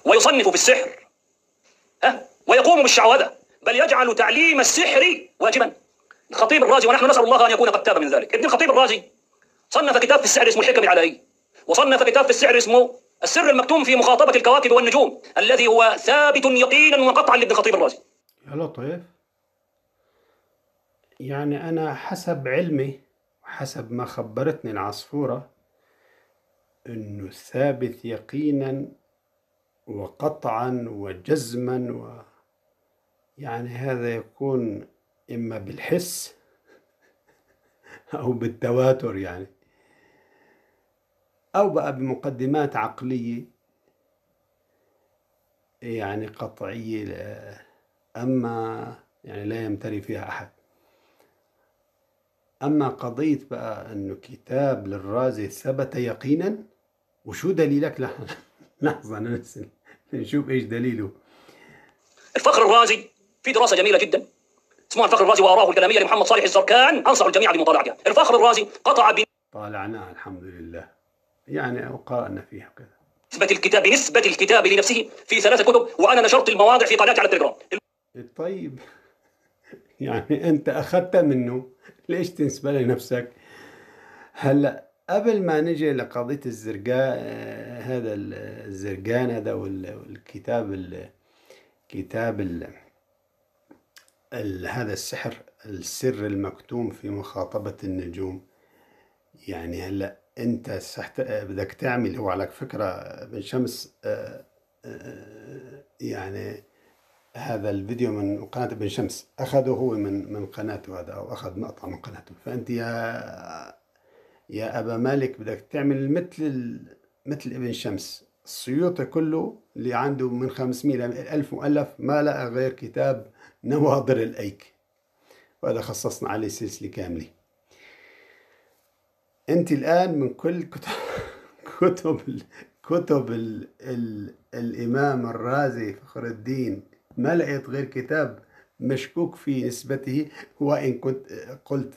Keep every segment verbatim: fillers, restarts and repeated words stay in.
ويصنف في السحر، ها، ويقوم بالشعوذة، بل يجعل تعليم السحر واجبا. الخطيب الرازي، ونحن نسأل الله أن يكون قد تاب من ذلك، ابن الخطيب الرازي صنف كتاب في السحر اسمه الحكم العلائية، وصنف كتاب في السحر اسمه السر المكتوم في مخاطبة الكواكب والنجوم، الذي هو ثابت يقينا وقطعا لابن الخطيب الرازي. يا لطيف، يعني أنا حسب علمي وحسب ما خبرتني العصفورة إنه ثابت يقينا وقطعا وجزما، و يعني هذا يكون إما بالحس أو بالتواتر، يعني أو بقى بمقدمات عقلية يعني قطعية، أما يعني لا يمتري فيها أحد. أما قضية بقى أنه كتاب للرازي ثبت يقينا، وشو دليلك؟ لحظة ننسى نشوف إيش دليله. الفخر الرازي في دراسة جميلة جدا اسمها الفخر الرازي وآراه الكلامية لمحمد صالح الزركان، أنصح الجميع بمطالعتها. الفخر الرازي قطع ب... طالعناها الحمد لله، يعني وقرأنا فيها كذا نسبة الكتاب بنسبة الكتاب لنفسه في ثلاثة كتب، وأنا نشرت المواضع في قناتي على التليجرام. طيب يعني أنت أخذت منه، ليش تنسبة لنفسك؟ هلأ قبل ما نجي لقضية الزرقاء، هذا الزرقان هذا والكتاب الكتاب ال هذا السحر، السر المكتوم في مخاطبة النجوم، يعني هلأ أنت سحت بدك تعمل، هو على فكرة ابن شمس يعني هذا الفيديو من قناة ابن شمس أخذه هو من من قناته هذا، أو أخذ مقطع من قناته. فأنت يا يا أبا مالك بدك تعمل مثل مثل ابن شمس. السيوطي كله اللي عنده من خمسمائة إلى ألف مؤلف ما لقى غير كتاب نواظر الأيك، وهذا خصصنا عليه سلسلة كاملة. أنت الآن من كل كتب كتب كتب ال ال الإمام الرازي فخر الدين ما لقيت غير كتاب مشكوك في نسبته، وإن كنت قلت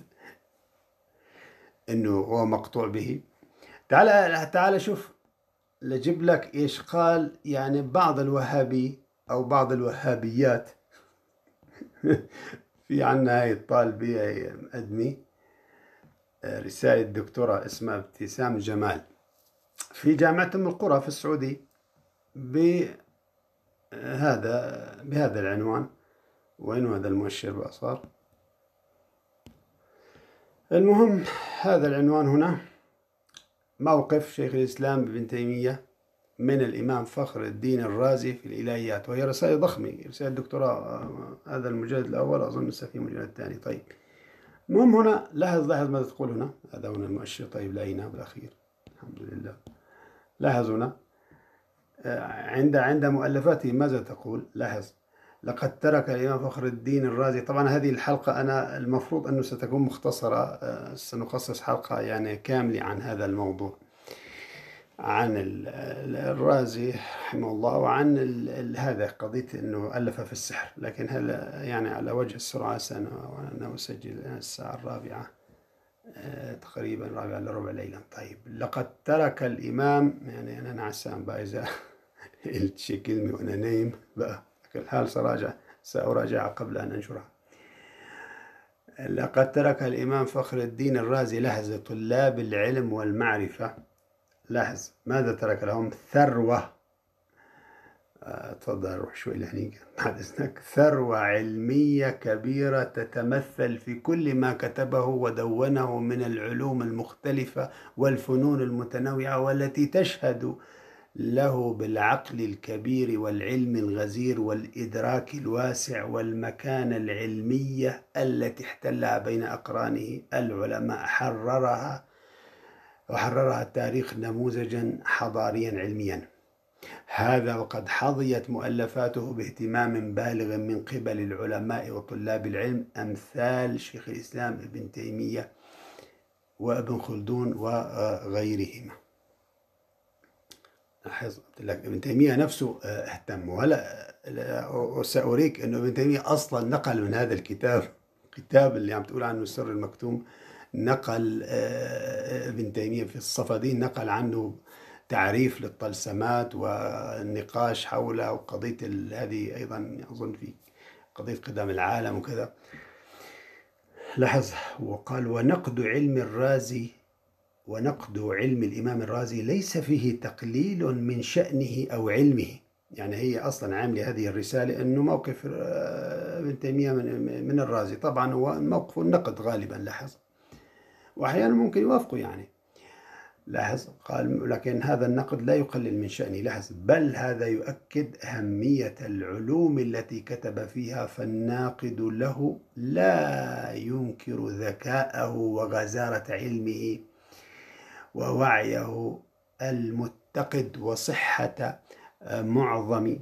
إنه هو مقطوع به. تعال تعال شوف، لجيب لك إيش قال يعني بعض الوهابي أو بعض الوهابيات. في عنا هاي الطالبة هي مقدمي رسالة دكتوراه اسمها ابتسام جمال في جامعة أم القرى في السعودية بهذا بهذا العنوان. وين هذا المؤشر بقى صار؟ المهم هذا العنوان هنا: موقف شيخ الإسلام ابن تيمية من الإمام فخر الدين الرازي في الإلهيات، وهي رسالة ضخمة، رسالة دكتوراه. هذا المجلد الأول، أظن لسه في مجلد الثاني. طيب المهم هنا لاحظ لاحظ ماذا تقول هنا. هذا هنا المؤشر. طيب لقيناه بالأخير الحمد لله. لاحظ هنا عند عند مؤلفاته ماذا تقول. لاحظ: لقد ترك الإمام فخر الدين الرازي. طبعا هذه الحلقة أنا المفروض أنه ستكون مختصرة، سنخصص حلقة يعني كاملة عن هذا الموضوع، عن الرازي رحمه الله، وعن هذا قضية أنه ألف في السحر. لكن هلا يعني على وجه السرعة وأنا أسجل الساعة الرابعة تقريبا، الرابعة لربع ليلا. طيب لقد ترك الإمام، يعني أنا نعسان بقى إذا قلت شي كلمة وأنا نايم بقى، الحال سراجع سأراجعها قبل أن أنشرها. لقد ترك الإمام فخر الدين الرازي لحظ طلاب العلم والمعرفة. لاحظ ماذا ترك لهم؟ ثروة. تفضل روح شوي لهنيك بعد إذنك. ثروة علمية كبيرة تتمثل في كل ما كتبه ودونه من العلوم المختلفة والفنون المتنوعة، والتي تشهد له بالعقل الكبير والعلم الغزير والإدراك الواسع والمكانة العلمية التي احتلها بين أقرانه العلماء. حررها وحررها التاريخ نموذجا حضاريا علميا. هذا وقد حظيت مؤلفاته باهتمام بالغ من قبل العلماء وطلاب العلم أمثال شيخ الإسلام ابن تيمية وابن خلدون وغيرهما. لاحظ لك ابن تيمية نفسه اهتم، وهلا سأريك أنه ابن تيمية أصلا نقل من هذا الكتاب، الكتاب اللي عم تقول عنه السر المكتوم، نقل ابن تيمية في الصفدين نقل عنه تعريف للطلسمات والنقاش حولها، وقضية هذه أيضا أظن في قضية قدام العالم وكذا. لاحظ وقال: ونقد علم الرازي ونقد علم الإمام الرازي ليس فيه تقليل من شأنه أو علمه. يعني هي أصلا عاملة هذه الرسالة أنه موقف ابن تيمية من, من الرازي، طبعا هو موقف النقد غالبا. لاحظ وأحيانا ممكن يوافقوا يعني. لاحظ قال: لكن هذا النقد لا يقلل من شأنه. لاحظ: بل هذا يؤكد أهمية العلوم التي كتب فيها، فالناقد له لا ينكر ذكاءه وغزارة علمه ووعيه المتقد وصحة معظم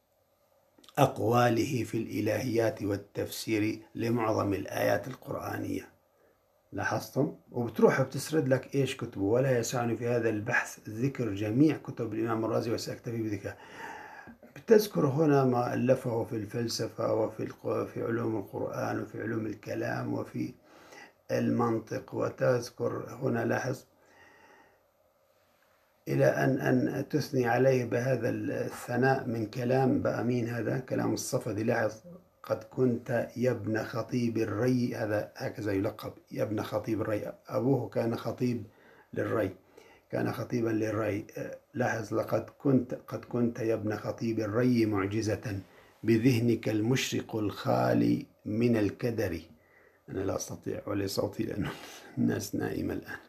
أقواله في الإلهيات والتفسير لمعظم الآيات القرآنية. لاحظتم؟ وبتروح بتسرد لك إيش كتبه. ولا يسعني في هذا البحث ذكر جميع كتب الإمام الرازي وسأكتفي بذكر. بتذكر هنا ما ألفه في الفلسفة وفي في علوم القرآن وفي علوم الكلام وفي المنطق، وتذكر هنا. لاحظ إلى أن أن تثني عليه بهذا الثناء من كلام بقى مين هذا؟ كلام الصفدي. لاحظ: قد كنت يا ابن خطيب الري، هذا هكذا يلقب، يا ابن خطيب الري. أبوه كان خطيب للري، كان خطيبا للري. لاحظ: لقد كنت قد كنت يا ابن خطيب الري معجزة بذهنك المشرق الخالي من الكدر. أنا لا أستطيع ولا صوتي لأنه الناس نائمة الآن.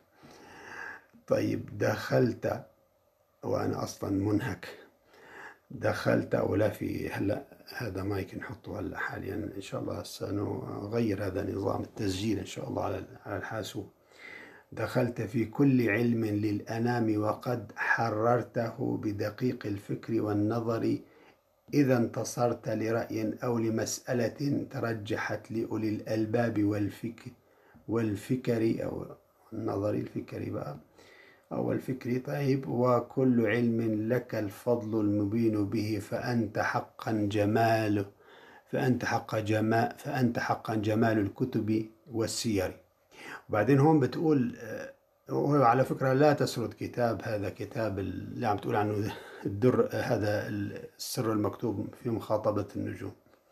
طيب: دخلت وأنا أصلا منهك. دخلت ولا في هلا هذا مايك نحطه هلا حاليا إن شاء الله. سنغير هذا نظام التسجيل إن شاء الله على الحاسوب. دخلت في كل علم للأنام وقد حررته بدقيق الفكر والنظر، إذا انتصرت لرأي أو لمسألة ترجحت لأولي الألباب والفكر والفكر أو النظر الفكري بقى أو الفكري. طيب: وكل علم لك الفضل المبين به، فأنت حقا جمال فأنت حق جمال فأنت حقا جمال الكتب والسير. وبعدين هون بتقول، وهو على فكرة لا تسرد كتاب، هذا كتاب اللي عم تقول عنه الدر، هذا السر المكتوب في مخاطبة النجوم،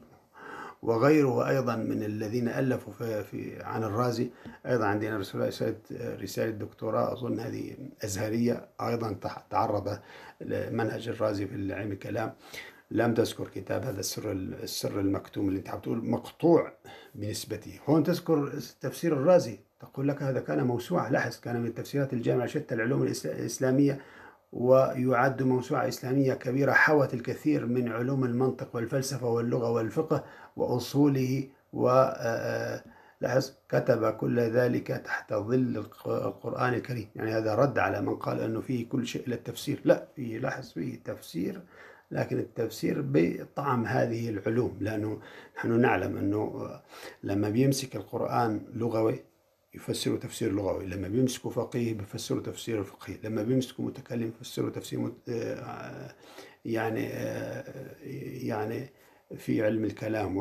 وغيره أيضا من الذين ألفوا في, في عن الرازي. أيضا عندنا رسالة رسالة دكتوراه أظن هذه أزهرية أيضا تعرض لمنهج الرازي في علم الكلام، لم تذكر كتاب هذا السر السر المكتوم اللي أنت عم تقول مقطوع بنسبته. هون تذكر تفسير الرازي، تقول لك هذا كان موسوعة. لاحظ: كان من تفسيرات الجامعة شتى العلوم الإسلامية، ويعد موسوعة إسلامية كبيرة حوت الكثير من علوم المنطق والفلسفة واللغة والفقه وأصوله. ولاحظ: كتب كل ذلك تحت ظل القرآن الكريم. يعني هذا رد على من قال أنه فيه كل شيء إلا التفسير. لا، فيه، لاحظ، فيه تفسير، لكن التفسير بطعم هذه العلوم، لأنه نحن نعلم أنه لما بيمسك القرآن لغوي يفسروا تفسير لغوي، لما بيمسكوا فقيه بيفسروا تفسير فقهي، لما بيمسكوا متكلم يفسروا تفسير مت... يعني يعني في علم الكلام،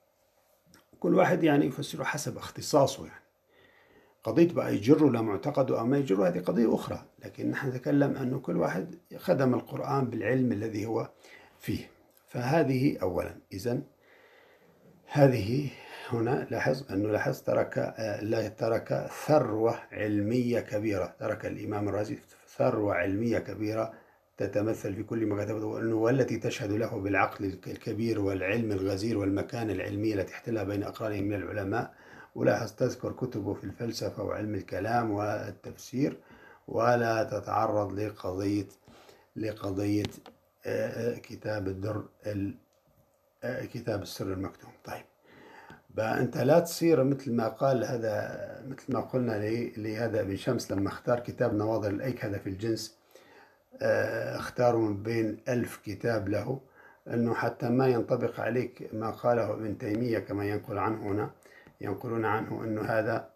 وكل واحد يعني يفسره حسب اختصاصه. يعني قضية بقى يجروا لمعتقده أو ما يجروا هذه قضية أخرى، لكن نحن نتكلم أنه كل واحد خدم القرآن بالعلم الذي هو فيه. فهذه أولا. إذن هذه هنا لاحظ أنه لاحظ ترك لا ترك ثروة علمية كبيرة. ترك الإمام الرازي ثروة علمية كبيرة تتمثل في كل ما كتبه، والتي تشهد له بالعقل الكبير والعلم الغزير والمكانة العلمية التي احتلها بين أقرانه من العلماء. ولاحظ تذكر كتبه في الفلسفة وعلم الكلام والتفسير، ولا تتعرض لقضية لقضية كتاب الدر كتاب السر المكتوم. طيب بقى أنت لا تصير مثل ما قال هذا، مثل ما قلنا لهذا ابن شمس لما اختار كتاب نواظر الأيك هذا في الجنس، اختاروا من بين ألف كتاب له، أنه حتى ما ينطبق عليك ما قاله ابن تيمية كما ينقل عنه هنا، ينقلون عنه أنه هذا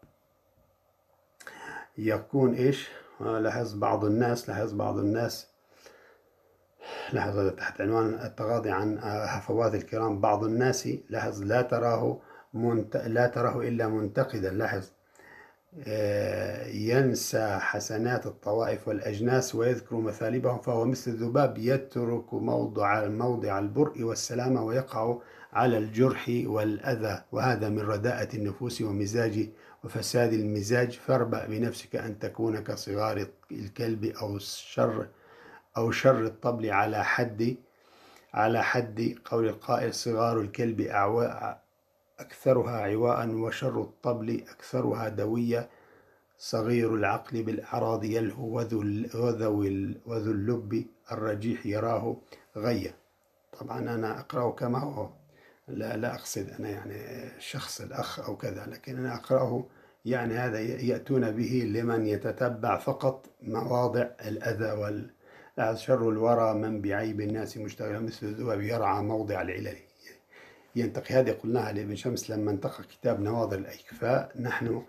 يكون إيش. لاحظ بعض الناس لاحظ بعض الناس لاحظ هذا تحت عنوان التغاضي عن هفوات الكرام. بعض الناس لاحظ لا تراه منت... لا تراه إلا منتقدا. لاحظ ينسى حسنات الطوائف والأجناس ويذكر مثالبهم، فهو مثل الذباب يترك موضع موضع البرء والسلامة ويقع على الجرح والأذى، وهذا من رداءة النفوس ومزاج وفساد المزاج. فاربأ بنفسك أن تكون كصغار الكلب أو شر أو شر الطبل، على حد على حد قول القائل: صغار الكلب أعواء أكثرها عواء، وشر الطبل أكثرها دوية. صغير العقل بالأعراض يلهو، وذو وذو اللب الرجيح يراه غيا. طبعا أنا أقرأه كما هو، لا لا أقصد أنا يعني شخص الأخ أو كذا، لكن أنا أقرأه يعني هذا يأتون به لمن يتتبع فقط مواضع الأذى وال شر الورى من بعيب الناس مشتغل، مثل الذباب يرعى موضع العلل. ينتقي هذه قلناها لابن شمس لما انتقى كتاب نواظر الأكفاء: نحن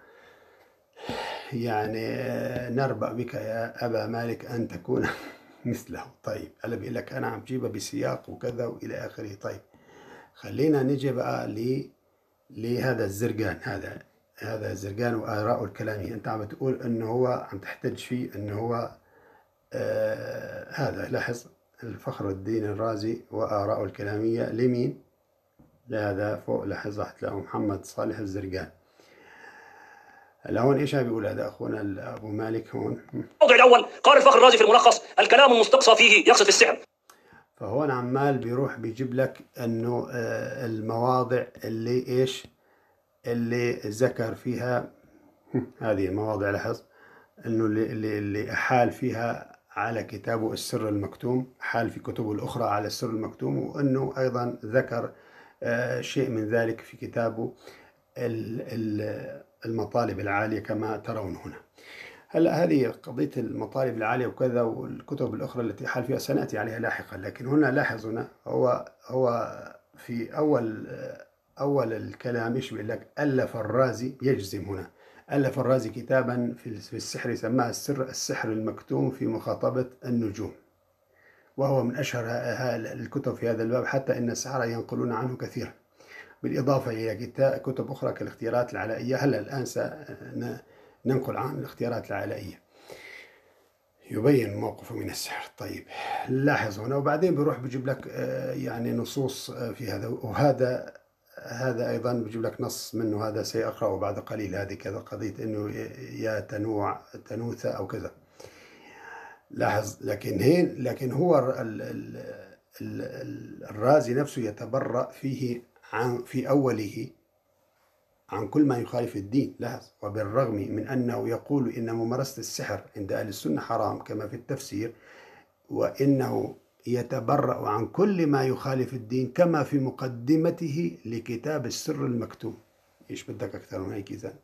يعني نربأ بك يا أبا مالك أن تكون مثله. طيب أنا بقول لك أنا عم جيبها بسياق وكذا وإلى آخره. طيب خلينا نجي بقى ل لهذا الزرقان، هذا هذا الزرقان وآراءه الكلامية. أنت عم تقول إنه هو عم تحتج فيه إنه هو آه هذا. لاحظ: الفخر الدين الرازي وآراءه الكلامية لمين؟ لهذا فوق، لاحظ هتلاقوا محمد صالح الزرقان. هلا هون ايش عم بيقول هذا اخونا ابو مالك هون؟ الموضع الاول قال الفخر الرازي في الملخص: الكلام المستقصى فيه يقصد السحر. فهون عمال بيروح بيجيب لك انه المواضع اللي ايش اللي ذكر فيها هذه المواضع. لاحظ انه اللي اللي احال فيها على كتابه السر المكتوم، حال في كتبه الاخرى على السر المكتوم، وانه ايضا ذكر شيء من ذلك في كتابه المطالب العالية كما ترون هنا. هلا هذه قضية المطالب العالية وكذا والكتب الأخرى التي حال فيها سنأتي عليها لاحقا، لكن هنا لاحظ هنا هو هو في أول أول الكلام ايش بيقول لك؟ ألف الرازي، يجزم هنا: ألف الرازي كتابا في السحر سماه السر السحر المكتوم في مخاطبة النجوم، وهو من أشهر الكتب في هذا الباب، حتى إن السحرة ينقلون عنه كثيرا، بالإضافة إلى كتب أخرى كالاختيارات العلائية. هلا الآن سننقل عن الاختيارات العلائية يبين موقفه من السحر. طيب لاحظ هنا، وبعدين بيروح بيجيب لك يعني نصوص في هذا، وهذا هذا أيضا بيجيب لك نص منه، هذا سيقرأه بعد قليل. هذه كذا قضية إنه يا تنوع تنوثة أو كذا. لاحظ لكن هين لكن هو ال ال ال الرازي نفسه يتبرأ فيه عن في أوله عن كل ما يخالف الدين. لاحظ: وبالرغم من أنه يقول إن ممارسة السحر عند أهل السنة حرام كما في التفسير، وإنه يتبرأ عن كل ما يخالف الدين كما في مقدمته لكتاب السر المكتوم. إيش بدك أكثر من هيك؟ إذا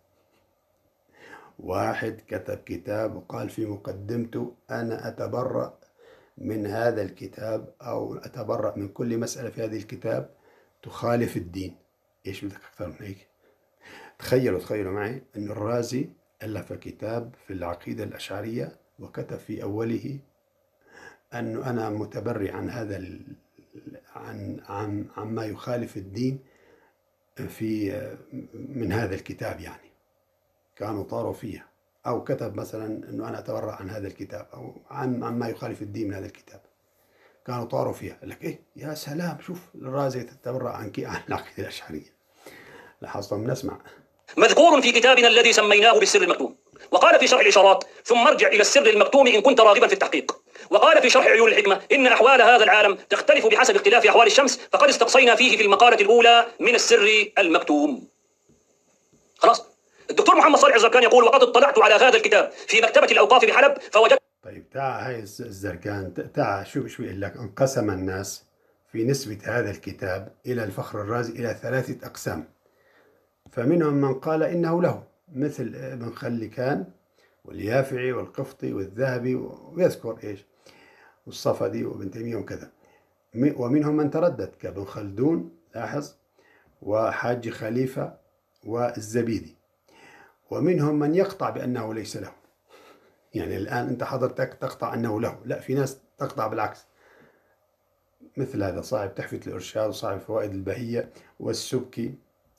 واحد كتب كتاب وقال في مقدمته: أنا أتبرأ من هذا الكتاب أو أتبرأ من كل مسألة في هذه الكتاب تخالف الدين. إيش بدك أكثر من هيك؟ تخيلوا تخيلوا معي أن الرازي ألف كتاب في العقيدة الأشعرية وكتب في أوله أنه أنا متبرئ عن هذا عن عن عما يخالف الدين في من هذا الكتاب، يعني كانوا طاروا فيها. أو كتب مثلا أنه أنا أتبرأ عن هذا الكتاب أو عن عما يخالف الدين من هذا الكتاب، كانوا طاروا فيها. لك إيه يا سلام، شوف الرازي تتبرأ عن عن العقيدة الأشعرية. لاحظتم؟ نسمع: مذكور في كتابنا الذي سميناه بالسر المكتوم. وقال في شرح الإشارات: ثم ارجع إلى السر المكتوم إن كنت راغبا في التحقيق. وقال في شرح عيون الحكمة: إن أحوال هذا العالم تختلف بحسب اختلاف أحوال الشمس، فقد استقصينا فيه في المقالة الأولى من السر المكتوم. خلاص. الدكتور محمد صالح الزرقان يقول: وقد اطلعت على هذا الكتاب في مكتبة الأوقاف بحلب فوجدت. طيب تعال هاي الزرقان، تعال شوف شو بيقول لك: انقسم الناس في نسبة هذا الكتاب إلى الفخر الرازي إلى ثلاثة أقسام، فمنهم من قال إنه له، مثل ابن خلكان واليافعي والقفطي والذهبي، ويذكر إيش والصفدي وابن تيمية وكذا. ومنهم من تردد كابن خلدون، لاحظ، وحاج خليفة والزبيدي. ومنهم من يقطع بأنه ليس له. يعني الآن أنت حضرتك تقطع أنه له، لا، في ناس تقطع بالعكس، مثل هذا صاحب تحفة الإرشاد وصاحب فوائد البهية والسبكي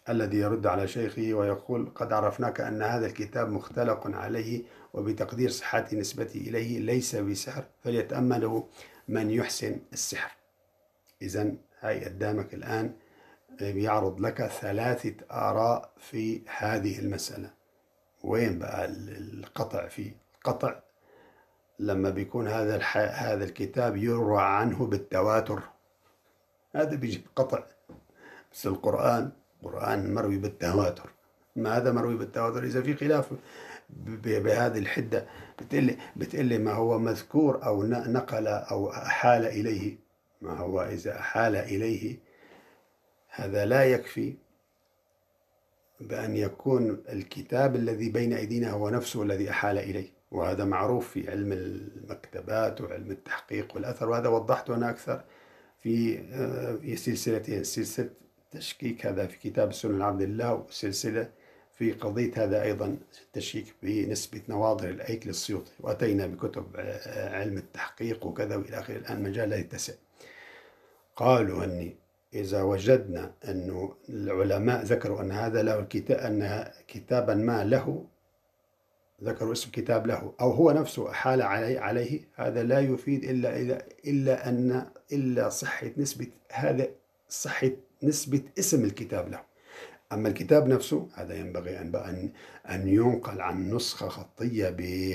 الذي يرد على شيخه ويقول: قد عرفناك أن هذا الكتاب مختلق عليه، وبتقدير صحة نسبته إليه ليس بسحر، فليتأمله من يحسن السحر. إذن هاي قدامك الآن بيعرض لك ثلاثة آراء في هذه المسألة. وين بقى القطع؟ فيه قطع لما بيكون هذا الح... هذا الكتاب يروى عنه بالتواتر، هذا بيجي قطع. بس القرآن قرآن مروي بالتواتر. ما هذا مروي بالتواتر؟ إذا في خلاف ب... بهذه الحدة بتقلي بتقلي ما هو مذكور أو نقل أو أحال إليه. ما هو إذا أحال إليه هذا لا يكفي بأن يكون الكتاب الذي بين أيدينا هو نفسه الذي أحال إليه، وهذا معروف في علم المكتبات وعلم التحقيق والأثر، وهذا وضحته أنا أكثر في في سلسلتين: سلسلة تشكيك هذا في كتاب السنة لعبد الله، وسلسلة في قضية هذا أيضا التشكيك بنسبة نواظر الأيك للسيوطي، وأتينا بكتب علم التحقيق وكذا وإلى آخره. الآن مجال لا يتسع. قالوا أني إذا وجدنا أنه العلماء ذكروا أن هذا له الكتاب، أن كتابا ما له، ذكروا اسم كتاب له أو هو نفسه أحال عليه, عليه هذا لا يفيد إلا إلا إلا أن إلا صحة نسبة هذا صحة نسبة اسم الكتاب له. أما الكتاب نفسه هذا ينبغي أن أن ينقل عن نسخة خطية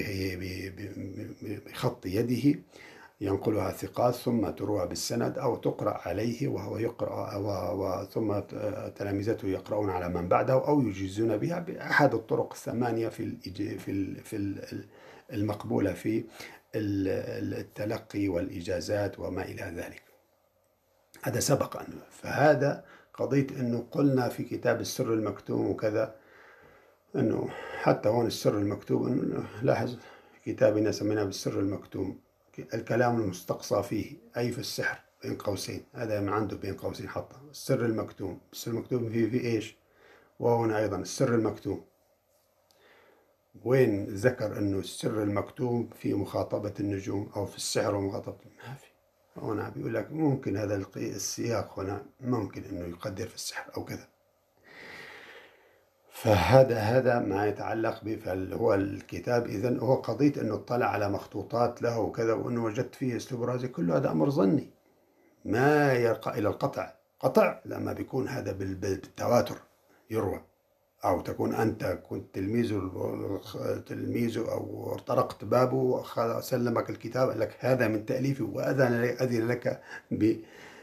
بخط يده ينقلها ثقات، ثم تروى بالسند أو تقرأ عليه وهو يقرأ، وثم تلامذته يقرؤون على من بعده أو يجيزون بها بأحد الطرق الثمانية في في في المقبولة في التلقي والإجازات وما إلى ذلك. هذا سبق أنه، فهذا قضية أنه قلنا في كتاب السر المكتوم وكذا، أنه حتى هون السر المكتوم، أنه لاحظ كتابنا سميناه بالسر المكتوم، الكلام المستقصى فيه أي في السحر بين قوسين، هذا من عنده بين قوسين حطه السر المكتوم. السر المكتوم فيه في إيش؟ وهنا أيضا السر المكتوم، وين ذكر أنه السر المكتوم في مخاطبة النجوم أو في السحر ومخاطبة؟ ما في. هنا بيقول لك ممكن هذا السياق هنا ممكن أنه يقدر في السحر أو كذا. فهذا هذا ما يتعلق به. فهو الكتاب إذن هو قضية أنه اطلع على مخطوطات له وكذا، وأنه وجدت فيه أسلوب رازي، كله هذا أمر ظني ما يرقى إلى القطع. قطع لما بيكون هذا بالتواتر يروى، أو تكون أنت كنت تلميذه تلميذه أو طرقت بابه وسلمك الكتاب قال لك هذا من تأليفه وأذن لك ب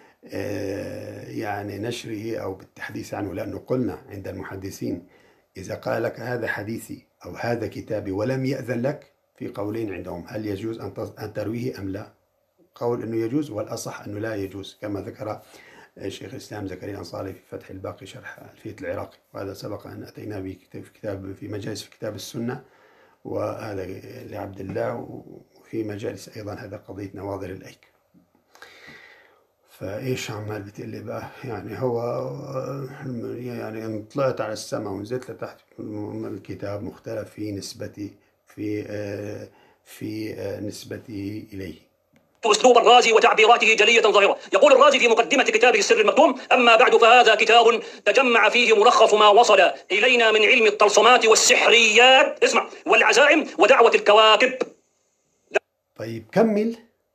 يعني نشره أو بالتحديث عنه. لأنه قلنا عند المحدثين إذا قال لك هذا حديثي أو هذا كتابي ولم يأذن لك، في قولين عندهم: هل يجوز أن ترويه أم لا؟ قول أنه يجوز، والأصح أنه لا يجوز، كما ذكر شيخ الإسلام زكريا الأنصاري في فتح الباقي شرح ألفية العراقي، وهذا سبق أن أتينا به في كتاب في مجالس في كتاب السنة، وهذا لعبد الله، وفي مجالس أيضا هذا قضية نواظر الأيك. فإيش عمال بتقلي بقى؟ يعني هو يعني إن طلعت على السماء ونزلت لتحت الكتاب مختلف في نسبتي في في نسبتي إليه. أسلوب الرازي وتعبيراته جلية ظاهرة. يقول الرازي في مقدمة كتابه السر المكتوم: أما بعد فهذا كتاب تجمع فيه ملخص ما وصل إلينا من علم الطلسمات والسحريات، اسمع، والعزائم ودعوة الكواكب. طيب كمل.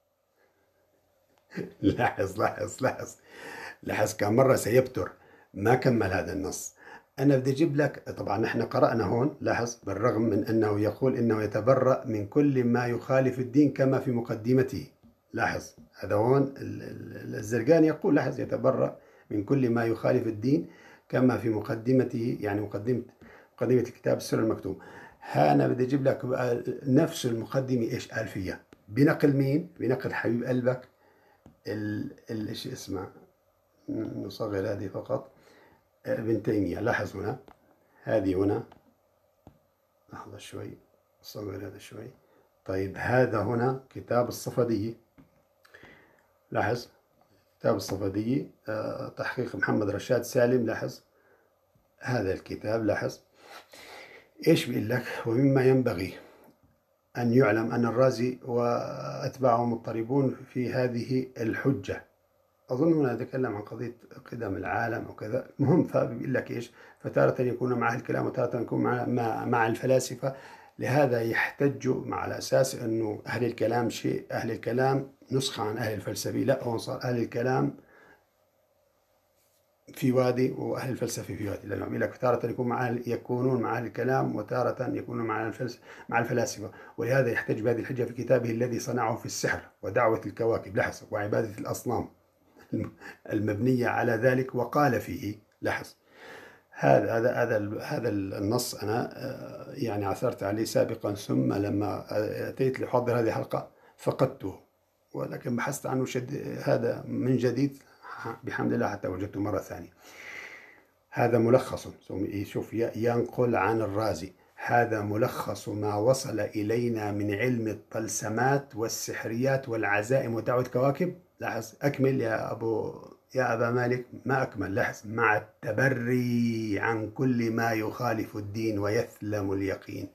لاحظ لاحظ لاحظ لاحظ كم مرة سيبتر ما كمل هذا النص. أنا بدي أجيب لك، طبعا نحن قرأنا هون، لاحظ، بالرغم من أنه يقول إنه يتبرأ من كل ما يخالف الدين كما في مقدمته. لاحظ هذا هون الزرقاني يقول، لاحظ، يتبرأ من كل ما يخالف الدين كما في مقدمته، يعني مقدمة مقدمة الكتاب السر المكتوم. ها أنا بدي أجيب لك بقى نفس المقدمة إيش قال فيها، بنقل مين؟ بنقل حبيب قلبك الشيء اسمه، نصغر هذه فقط، ابن تيمية. لاحظ هنا، هذه هنا، لحظة شوي، نصغر هذا شوي. طيب هذا هنا كتاب الصفدية، لاحظ كتاب الصفدية تحقيق محمد رشاد سالم. لاحظ هذا الكتاب، لاحظ ايش بيقول لك: ومما ينبغي أن يعلم أن الرازي وأتباعه مضطربون في هذه الحجة، أظن هنا يتكلم عن قضية قدم العالم وكذا. المهم فبيقول لك إيش، فتارة يكون مع الكلام وتارة يكون مع, مع, مع الفلاسفة. لهذا يحتجوا مع الأساس أنه أهل الكلام شيء، أهل الكلام نسخة عن أهل الفلسفة. لا، هو صار أهل الكلام في وادي وأهل الفلسفة في وادي، لأنه يقول لك تارة يكون مع أهل يكونون مع أهل الكلام وتارة يكونون مع الفلسفة مع الفلاسفة. ولهذا يحتج بهذه الحجة في كتابه الذي صنعه في السحر ودعوة الكواكب، لاحظ، وعبادة الأصنام المبنية على ذلك. وقال فيه، لاحظ، هذا هذا هذا هذا النص أنا يعني عثرت عليه سابقا، ثم لما أتيت لأحضر هذه الحلقة فقدته، ولكن بحثت عنه شد هذا من جديد بحمد الله حتى وجدته مرة ثانية. هذا ملخص، شوف، ينقل عن الرازي: هذا ملخص ما وصل إلينا من علم الطلسمات والسحريات والعزائم ودعوة كواكب. لاحظ، أكمل يا أبو يا أبا مالك، ما أكمل، لاحظ، مع التبري عن كل ما يخالف الدين ويثلم اليقين.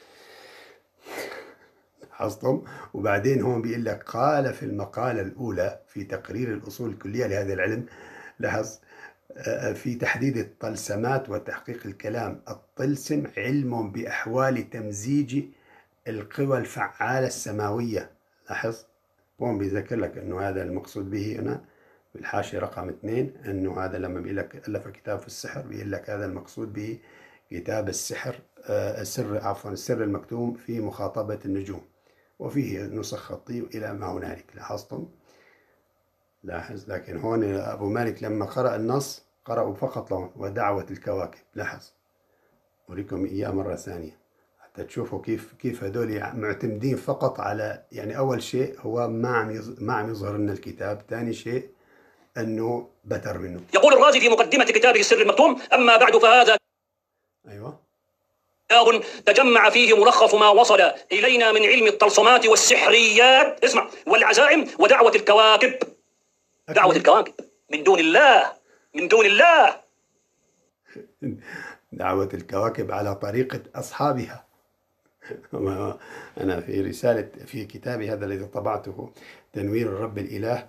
لاحظتم؟ وبعدين هون بيقول لك: قال في المقالة الأولى في تقرير الأصول الكلية لهذا العلم، لاحظ، في تحديد الطلسمات وتحقيق الكلام: الطلسم علم بأحوال تمزيج القوى الفعالة السماوية. لاحظ، هون بيذكر لك أنه هذا المقصود به هنا بالحاشية رقم اثنين، أنه هذا لما بيقول لك ألف كتاب في السحر، بيقول لك هذا المقصود به كتاب السحر، السر عفوا السر المكتوم في مخاطبة النجوم، وفيه نسخ خطي إلى ما هنالك. لاحظتم؟ لاحظ، لكن هون أبو مالك لما قرأ النص قرأوا فقط لون ودعوة الكواكب. لاحظ، أوريكم إياه مرة ثانية حتى تشوفوا كيف كيف هذول معتمدين فقط على، يعني أول شيء هو ما عم ما عم يظهر لنا الكتاب، ثاني شيء أنه بتر منه. يقول الرازي في مقدمة كتابه السر المكتوم: أما بعد فهذا أيوة كتاب تجمع فيه ملخص ما وصل إلينا من علم الطلسمات والسحريات، اسمع، والعزائم ودعوة الكواكب. دعوة الكواكب من دون الله، من دون الله. دعوة الكواكب على طريقة أصحابها. أنا في رسالة في كتابي هذا الذي طبعته، تنوير الرب الإله،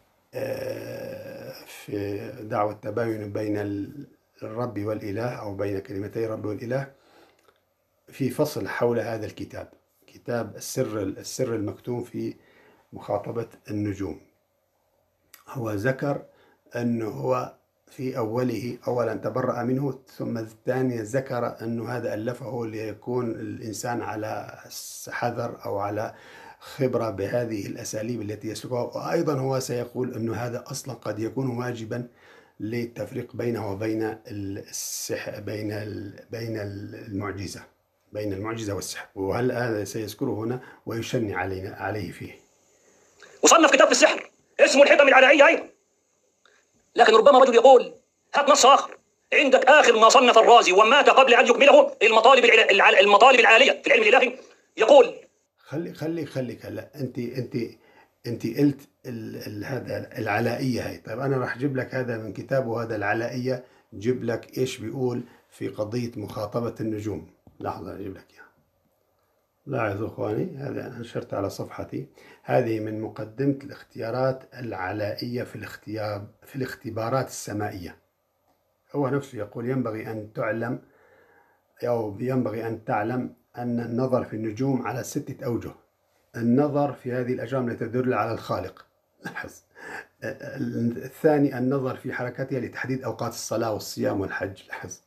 في دعوة التباين بين الرب والإله أو بين كلمتي الرب والإله، في فصل حول هذا الكتاب، كتاب السر السر المكتوم في مخاطبة النجوم. هو ذكر أنه هو في أوله أولا تبرأ منه، ثم الثاني ذكر أنه هذا ألفه ليكون الإنسان على حذر أو على خبرة بهذه الأساليب التي يسلكها. وأيضا هو سيقول أنه هذا أصلا قد يكون واجبا للتفريق بينه وبين السحر، بين بين المعجزة بين المعجزة والسحر، وهل هذا سيذكره هنا ويشني علينا عليه فيه. وصنف كتاب في السحر اسمه الحكم العلائية أيضا. لكن ربما رجل يقول: هات نص آخر عندك، آخر ما صنف الرازي ومات قبل أن يكمله المطالب العلا... المطالب العالية في العلم الإلهي، يقول خلي خلي خليك هلا انت انت انت قلت ال... ال... هذا العلائية هي. طيب انا راح اجيب لك هذا من كتابه، هذا العلائية، جيب لك ايش بيقول في قضية مخاطبة النجوم. لحظة اجيب لك اياه. لاحظوا اخواني، هذا نشرت على صفحتي، هذه من مقدمة الاختيارات العلائية في الاختيار في الاختبارات السمائية. هو نفسه يقول: ينبغي أن تعلم أو ينبغي أن تعلم أن النظر في النجوم على ستة أوجه. النظر في هذه الأجرام لتدل على الخالق. لاحظ. الثاني النظر في حركتها لتحديد أوقات الصلاة والصيام والحج. لاحظ.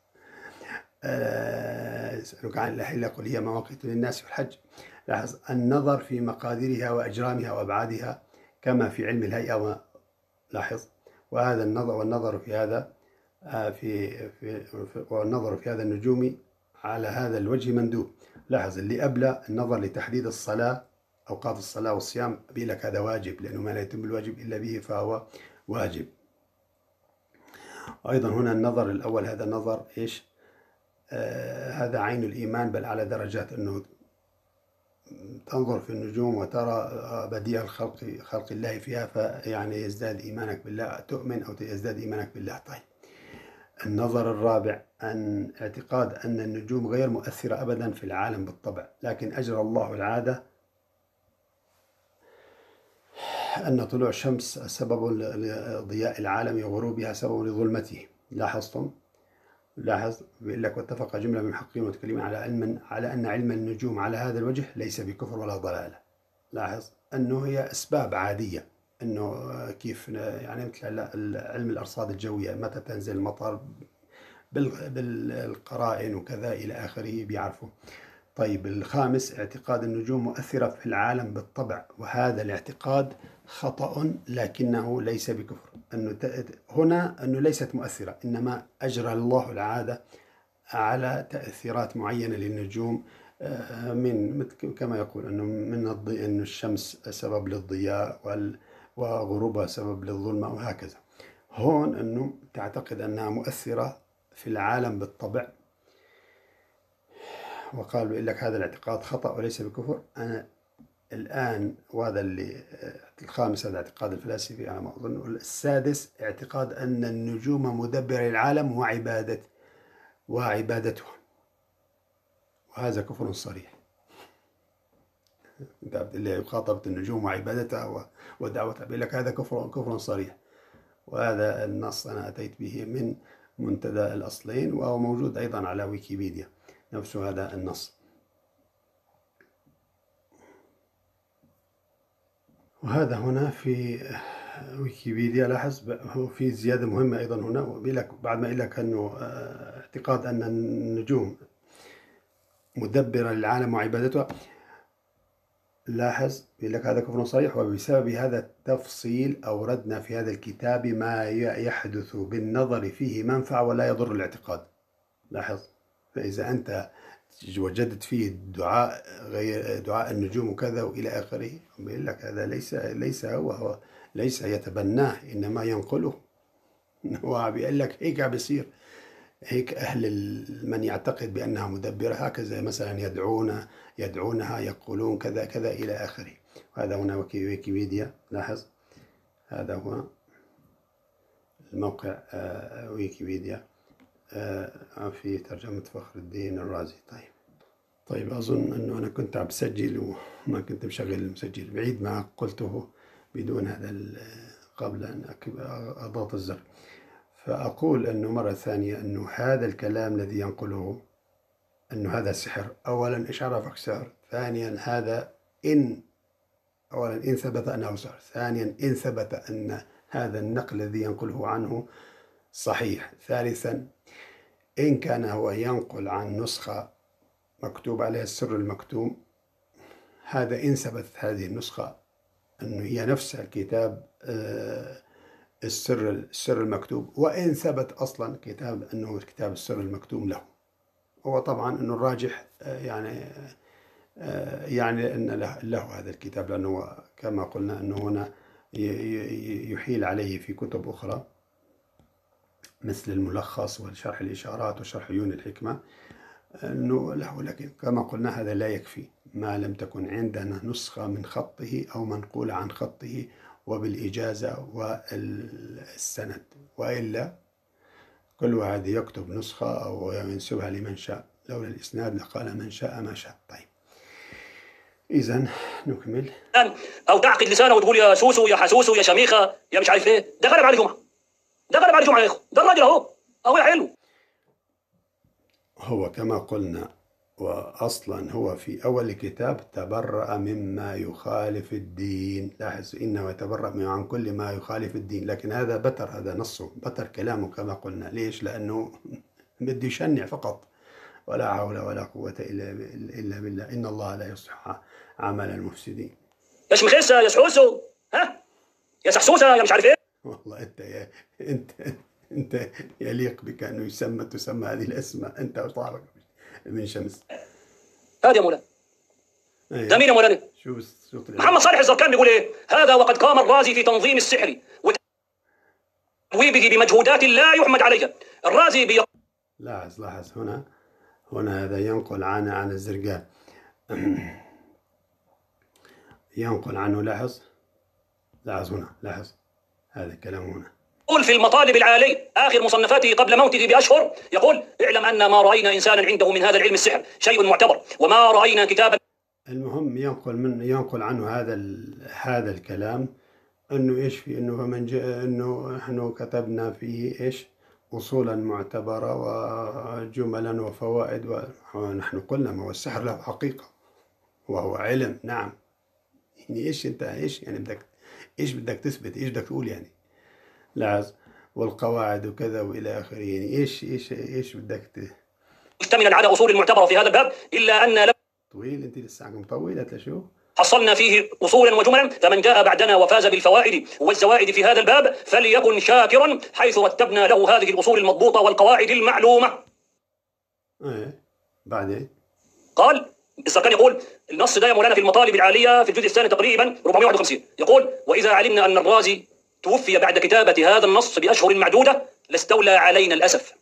يسألك عن الأهلة قل هي مواقيت للناس والحج. لاحظ. النظر في مقاديرها وأجرامها وأبعادها كما في علم الهيئة. لاحظ. وهذا النظر والنظر في هذا في, في والنظر في هذا النجوم على هذا الوجه مندوب. لاحظ، اللي قبله النظر لتحديد الصلاة، أوقات الصلاة والصيام، بيقول لك هذا واجب، لأنه ما لا يتم الواجب إلا به فهو واجب. أيضا هنا النظر الأول، هذا نظر إيش؟ آه هذا عين الإيمان، بل على درجات، أنه تنظر في النجوم وترى بديع الخلق خلق الله فيها، فيعني يزداد إيمانك بالله، تؤمن أو يزداد إيمانك بالله. طيب، النظر الرابع أن اعتقاد أن النجوم غير مؤثرة أبدا في العالم بالطبع، لكن أجرى الله العادة أن طلوع الشمس سبب لضياء العالم وغروبها سبب لظلمته. لاحظتم؟ لاحظ بيقول لك واتفق جملة من المحققين والمتكلمين على علم على أن علم النجوم على هذا الوجه ليس بكفر ولا ضلالة. لاحظ أنه هي أسباب عادية، أنه كيف يعني مثل علم الأرصاد الجوية متى تنزل المطر بالقرائن وكذا إلى آخره بيعرفوا. طيب الخامس اعتقاد النجوم مؤثرة في العالم بالطبع، وهذا الاعتقاد خطأ لكنه ليس بكفر. أنه هنا أنه ليست مؤثرة، إنما أجرى الله العادة على تأثيرات معينة للنجوم، من كما يقول أنه من الضياء، أن الشمس سبب للضياء وغروبها سبب للظلمة وهكذا. هون أنه تعتقد أنها مؤثرة في العالم بالطبع، وقال بيقول لك هذا الاعتقاد خطأ وليس بكفر. أنا الآن وهذا اللي الخامس هذا اعتقاد الفلاسفي على ما أظن. السادس اعتقاد أن النجوم مدبر العالم وعبادة وعبادته، وهذا كفر صريح. اللي يخاطبت النجوم وعبادتها ودعوتها بيقول لك هذا كفر كفر صريح، وهذا النص أنا أتيت به من منتدى الأصلين، وهو موجود أيضا على ويكيبيديا نفس هذا النص. وهذا هنا في ويكيبيديا. لاحظ هو في زيادة مهمة أيضا هنا، وبيقول لك بعد ما يقول لك أنه اعتقاد أن النجوم مدبرة للعالم وعبادته، لاحظ بيقول لك هذا كفر صريح، وبسبب هذا التفصيل أوردنا في هذا الكتاب ما يحدث بالنظر فيه منفعة ولا يضر الاعتقاد. لاحظ، فإذا أنت وجدت فيه دعاء غير دعاء النجوم وكذا وإلى آخره، بيقول لك هذا ليس ليس هو, هو ليس يتبناه، إنما ينقله. هو بيقول لك هيك بيصير، هيك أهل من يعتقد بأنها مدبرة هكذا مثلا يدعون يدعونها يقولون كذا كذا إلى آخره. وهذا هنا ويكيبيديا. لاحظ هذا هو الموقع ويكيبيديا في ترجمة فخر الدين الرازي. طيب طيب أظن أنه أنا كنت عم بسجل وما كنت مشغل المسجل، بعيد ما قلته بدون هذا قبل أن أضغط الزر. فأقول أنه مرة ثانية أنه هذا الكلام الذي ينقله أنه هذا سحر. أولا إيش عرفك سحر؟ ثانيا هذا إن أولا إن ثبت أنه سحر، ثانيا إن ثبت أن هذا النقل الذي ينقله عنه صحيح، ثالثا إن كان هو ينقل عن نسخة مكتوب عليها السر المكتوم، هذا إن ثبت هذه النسخة أنه هي نفس الكتاب السر السر المكتوب، وإن ثبت أصلا كتاب أنه كتاب السر المكتوم له. هو طبعا أنه الراجح يعني يعني أن له هذا الكتاب، لأنه كما قلنا أنه هنا يحيل عليه في كتب أخرى مثل الملخص وشرح الإشارات وشرح عيون الحكمة أنه له، لكن كما قلنا هذا لا يكفي ما لم تكن عندنا نسخة من خطه أو منقولة عن خطه وبالإجازة والسند، وإلا كل واحد يكتب نسخة أو ينسبها لمن شاء، لولا الإسناد لقال من شاء ما شاء. طيب إذن نكمل. أو تعقد لسانه وتقول يا سوسو يا حسوسو يا شميخة يا مش عارف إيه، ده غلب على الجمعة، ده غلب على الجمعة يا إخو، ده الراجل أهو أهو يا حلو. هو كما قلنا وأصلا هو في أول الكتاب تبرأ مما يخالف الدين. لاحظ إنه يتبرأ عن كل ما يخالف الدين، لكن هذا بتر، هذا نصه بتر كلامه كما قلنا. ليش؟ لأنه بده يشنع فقط، ولا حول ولا قوة إلا إلا بالله، إن الله لا يصلح عمل المفسدين. يا شمخيسة يا سحوسو، ها يا سحسوسة يا مش عارف إيه. والله أنت يا أنت أنت يليق بك أنه يسمى تسمى هذه الأسماء أنت وصاحبك من شمس. هذا يا مولانا. أيه. ده مين يا مولانا؟ شو الصوت؟ محمد صالح الزركان بيقول إيه؟ هذا وقد قام الرازي في تنظيم السحر وتويبه بمجهودات لا يحمد عليها. الرازي بي... لاحظ لاحظ هنا هنا هذا ينقل عن عن الزرقاء ينقل عنه. لاحظ لاحظ هنا لاحظ هذا الكلام هنا. يقول في المطالب العالي آخر مصنفاته قبل موته بأشهر، يقول اعلم أن ما رأينا إنسانا عنده من هذا العلم السحر شيء معتبر، وما رأينا كتابا. المهم ينقل من ينقل عنه هذا هذا الكلام انه ايش في انه فمن جاء انه نحن كتبنا فيه ايش اصولا معتبرة وجملا وفوائد، ونحن قلنا ما هو السحر له حقيقة وهو علم. نعم. يعني ايش انت ايش يعني بدك ايش بدك تثبت، ايش بدك تقول يعني لاحظ والقواعد وكذا والى اخره، يعني ايش ايش ايش بدك ت... مشتملا على أصول معتبرة في هذا الباب، إلا أن لم طويل انت لسه مطولة لشو؟ حصلنا فيه أصولا وجملا، فمن جاء بعدنا وفاز بالفوائد والزوائد في هذا الباب فليكن شاكرا، حيث رتبنا له هذه الأصول المضبوطة والقواعد المعلومة. ايه بعدين قال الزرقاني يقول النص ده يا مولانا في المطالب العالية في الجزء الثاني تقريبا أربعمائة وواحد وخمسين، يقول وإذا علمنا أن الرازي توفي بعد كتابة هذا النص بأشهر معدودة لاستولى علينا الأسف.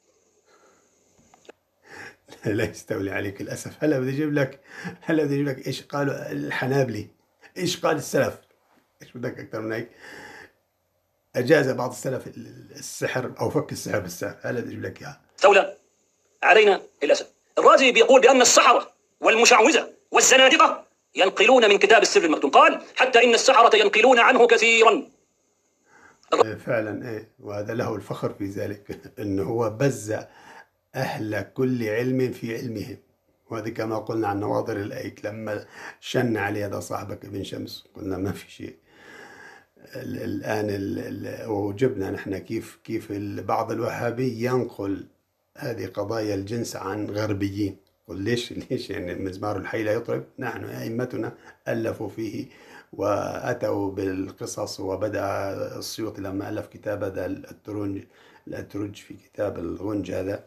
لا يستولي عليك الأسف. هلا بدي أجيب لك هلا بدي أجيب لك إيش قالوا الحنابلي، إيش قال السلف، إيش بدك أكثر من هيك؟ أجاز بعض السلف السحر أو فك السحر بالسحر. هلا بدي أجيب لك إياها. استولى علينا الأسف. الرازي بيقول بأن السحرة والمشعوذة والزنادقة ينقلون من كتاب السر المكتوم، قال حتى إن السحرة ينقلون عنه كثيرا. إيه فعلا. إيه وهذا له الفخر في ذلك أنه هو بز أهل كل علم في علمهم، وهذه كما قلنا عن نواظر الأيك لما شن عليه هذا صاحبك ابن شمس قلنا ما في شيء. الآن وجبنا نحن كيف كيف بعض الوهابي ينقل هذه قضايا الجنس عن غربيين. قل ليش ليش يعني مزمار الحي لا يطرب؟ نحن أئمتنا ألفوا فيه وأتوا بالقصص، وبدأ السيوطي لما ألف كتاب هذا الترنج الأترج في كتاب الغنج هذا،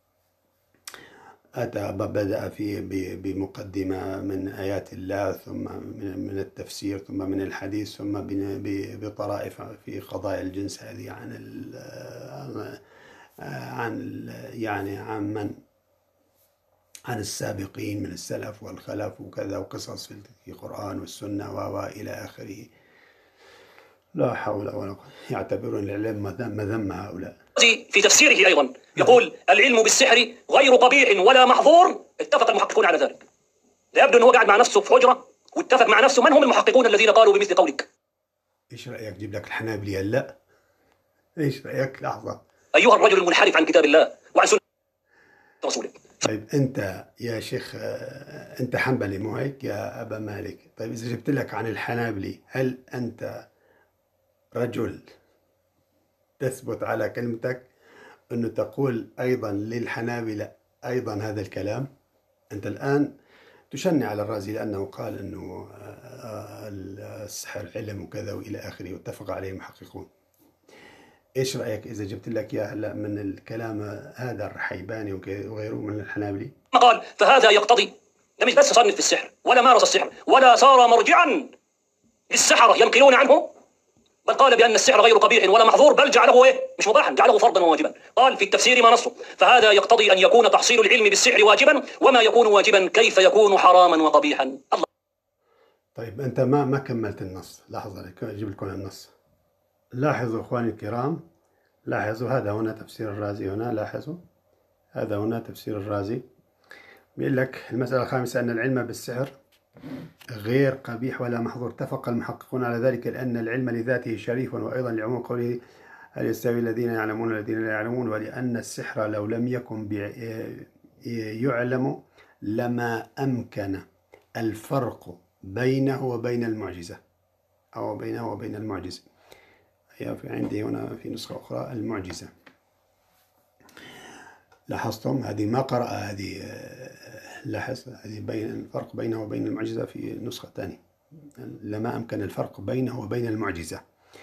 أتى بدأ فيه بمقدمة من آيات الله، ثم من التفسير، ثم من الحديث، ثم بطرائف في قضايا الجنس هذه عن ال عن يعني عن من عن السابقين من السلف والخلف وكذا، وقصص في القرآن والسنة وإلى آخره. لا حول ولا قوة. يعتبرون العلم مذم هؤلاء. في تفسيره أيضا يقول العلم بالسحر غير قبيح ولا محظور، اتفق المحققون على ذلك. لا يبدو أنه قاعد مع نفسه في حجرة واتفق مع نفسه من هم المحققون الذين قالوا بمثل قولك. إيش رأيك جيب لك الحنابلة هلا؟ إيش رأيك؟ لحظة. أيها الرجل المنحرف عن كتاب الله وعن سنة رسوله. طيب أنت يا شيخ أنت حنبلي مو هيك يا أبا مالك؟ طيب إذا جبت لك عن الحنابلة، هل أنت رجل تثبت على كلمتك أنه تقول أيضا للحنابلة أيضا هذا الكلام؟ أنت الآن تشنع على الرازي لأنه قال أنه السحر علم وكذا وإلى آخره واتفق عليه المحققون. إيش رأيك إذا جبت لك يا هلا من الكلام هذا الرحيباني وغيره من الحنابلة؟ قال فهذا يقتضي لم بس صنف في السحر ولا مارس السحر ولا صار مرجعا للسحرة ينقلون عنه، بل قال بأن السحر غير قبيح ولا محظور، بل جعله إيه؟ مش مباحا، جعله فرضا وواجبا. قال في التفسير ما نصه فهذا يقتضي أن يكون تحصيل العلم بالسحر واجبا، وما يكون واجبا كيف يكون حراما وقبيحا. الله. طيب أنت ما ما كملت النص. لحظة أجيب لكم النص. لاحظوا إخواني الكرام، لاحظوا هذا هنا تفسير الرازي. هنا لاحظوا هذا هنا تفسير الرازي بيقول لك المسألة الخامسة أن العلم بالسحر غير قبيح ولا محظور، اتفق المحققون على ذلك لأن العلم لذاته شريف، وأيضا لعموم قوله هل يستوي الذين يعلمون والذين لا يعلمون، ولأن السحر لو لم يكن يعلم لما أمكن الفرق بينه وبين المعجزة أو بينه وبين المعجزة. هي في عندي هنا في نسخة أخرى المعجزة. لاحظتم هذه ما قرأ هذه، لاحظ هذه بين الفرق بينه وبين المعجزة في نسخة ثانية، لما أمكن الفرق بينه وبين المعجزة.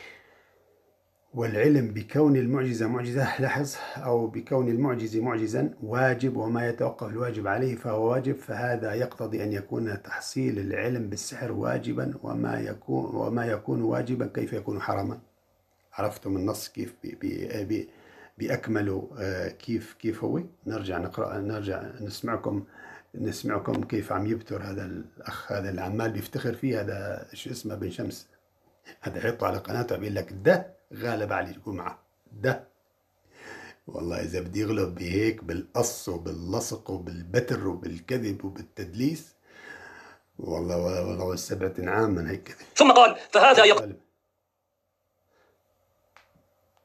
والعلم بكون المعجزة معجزة، لاحظ، أو بكون المعجز معجزا واجب، وما يتوقف الواجب عليه فهو واجب، فهذا يقتضي أن يكون تحصيل العلم بالسحر واجبا، وما يكون وما يكون واجبا كيف يكون حراما. عرفتم النص كيف بي بي بي بأكمله كيف كيف هو؟ نرجع نقرأ نرجع نسمعكم نسمعكم كيف عم يبتر هذا الأخ هذا اللي عمال بيفتخر فيه، هذا شو اسمه بن شمس، هذا حيطه على قناته بيقول لك ده غالب علي الجمعة. ده والله إذا بدي يغلب بهيك بالقص وباللصق وبالبتر وبالكذب وبالتدليس، والله والله والسبعة عام من هيك كذب. ثم قال فهذا يقتضي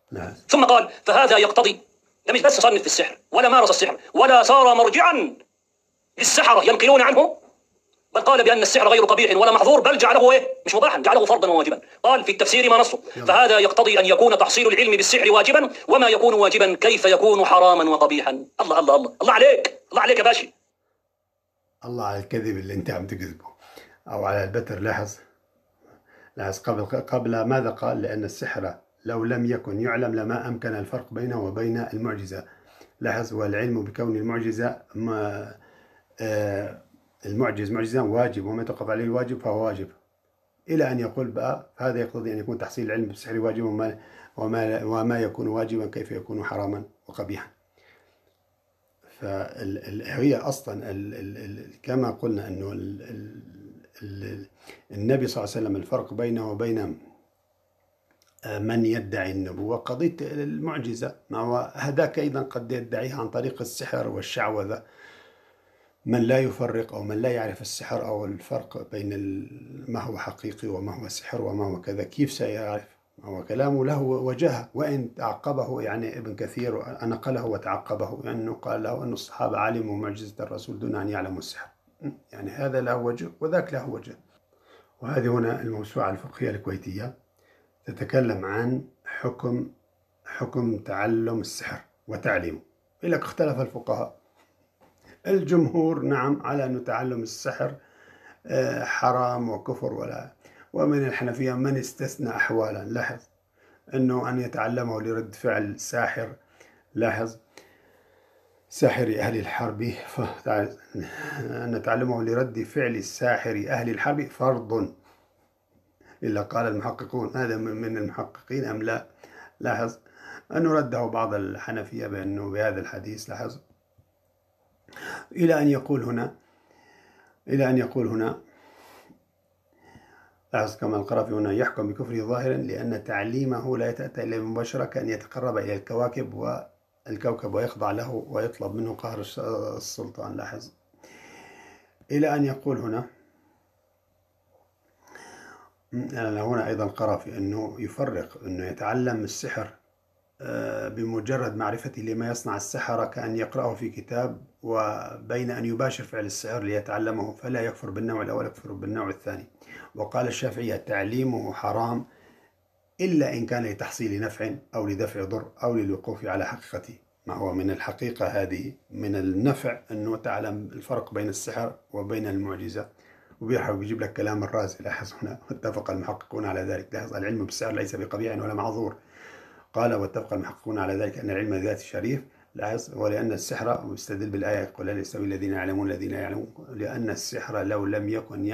نعم. ثم قال فهذا يقتضي، لم بس صنف في السحر ولا مارس السحر ولا صار مرجعا للسحرة ينقلون عنه، بل قال بأن السحر غير قبيح ولا محظور، بل جعله إيه؟ مش مباحا، جعله فرضا وواجبا. قال في التفسير ما نصه فهذا يقتضي أن يكون تحصيل العلم بالسحر واجبا، وما يكون واجبا كيف يكون حراما وقبيحا. الله الله الله الله عليك، الله عليك يا باشا. الله على الكذب اللي انت عم تكذبه او على البتر. لاحظ لاحظ قبل قبل ماذا قال؟ لأن السحر لو لم يكن يعلم لما أمكن الفرق بينه وبين المعجزة. لاحظ والعلم بكون المعجزة ما آه المعجز معجزة واجب، وما توقف عليه الواجب فهو واجب، إلى أن يقول بقى هذا يقتضي أن يكون تحصيل العلم بالسحر واجب، وما, وما, وما يكون واجبا كيف يكون حراما وقبيحا. فهي أصلا ال ال ال كما قلنا أنه ال ال ال النبي صلى الله عليه وسلم الفرق بينه وبين من يدعي النبوة قضية المعجزة، ما هو هذاك أيضا قد يدعيها عن طريق السحر والشعوذة. من لا يفرق أو من لا يعرف السحر أو الفرق بين ما هو حقيقي وما هو سحر وما هو كذا، كيف سيعرف؟ هو كلامه له وجهه، وإن تعقبه يعني ابن كثير نقله وتعقبه، لأنه يعني قال له أن الصحابة علموا معجزة الرسول دون أن يعلموا السحر، يعني هذا له وجه وذاك له وجه. وهذه هنا الموسوعة الفقهية الكويتية تتكلم عن حكم حكم تعلم السحر وتعليمه. لك اختلف الفقهاء، الجمهور نعم على أن تعلم السحر حرام وكفر، ولا ومن الحنفية من استثنى أحوالا. لاحظ أنه أن يتعلمه لرد فعل ساحر، لاحظ ساحر أهل الحرب، أن تعلمه لرد فعل الساحر أهل الحرب فرض، إلا قال المحققون هذا من المحققين أم لا. لاحظ أنه رده بعض الحنفية بأنه بهذا الحديث، لاحظ إلى أن يقول هنا إلى أن يقول هنا لاحظ كما القرافي هنا يحكم بكفره ظاهرا لأن تعليمه لا يتأتى إلا مباشرة، كأن يتقرب إلى الكواكب والكوكب ويخضع له ويطلب منه قهر السلطان. لاحظ إلى أن يقول هنا هنا أيضا القرافي أنه يفرق أنه يتعلم السحر بمجرد معرفته لما يصنع السحرة كأن يقرأه في كتاب، وبين أن يباشر فعل السحر ليتعلمه فلا يكفر بالنوع الأول، يكفر بالنوع الثاني. وقال الشافعية تعليمه حرام إلا إن كان لتحصيل نفع أو لدفع ضر أو للوقوف على حقيقته، ما هو من الحقيقة هذه من النفع أنه تعلم الفرق بين السحر وبين المعجزة. وبيحاول يجيب لك كلام الرازي. لاحظ هنا واتفق المحققون على ذلك. لاحظ العلم بالسحر ليس بقبيح ولا معذور. قال واتفق المحققون على ذلك أن العلم ذات شريف. لاحظ ولأن السحر ويستدل بالآية يقول لا يستوي الذين يعلمون الذين يعلمون، لأن السحر لو لم يكن